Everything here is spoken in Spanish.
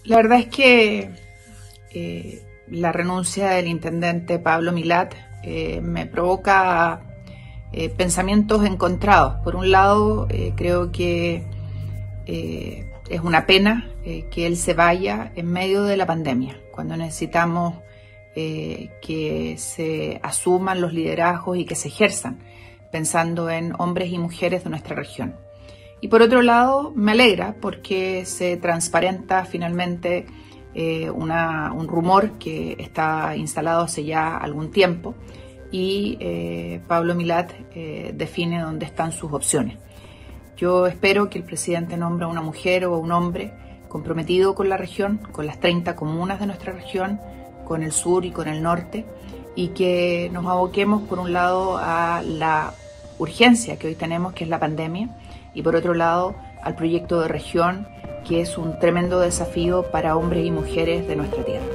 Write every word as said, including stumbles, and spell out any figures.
La verdad es que eh, la renuncia del intendente Pablo Milat eh, me provoca eh, pensamientos encontrados. Por un lado, eh, creo que eh, es una pena eh, que él se vaya en medio de la pandemia, cuando necesitamos eh, que se asuman los liderazgos y que se ejerzan, pensando en hombres y mujeres de nuestra región. Y por otro lado, me alegra porque se transparenta finalmente eh, una, un rumor que está instalado hace ya algún tiempo y eh, Pablo Milat eh, define dónde están sus opciones. Yo espero que el presidente nombre a una mujer o a un hombre comprometido con la región, con las treinta comunas de nuestra región, con el sur y con el norte, y que nos aboquemos por un lado a la urgencia que hoy tenemos, que es la pandemia, y por otro lado al proyecto de región, que es un tremendo desafío para hombres y mujeres de nuestra tierra.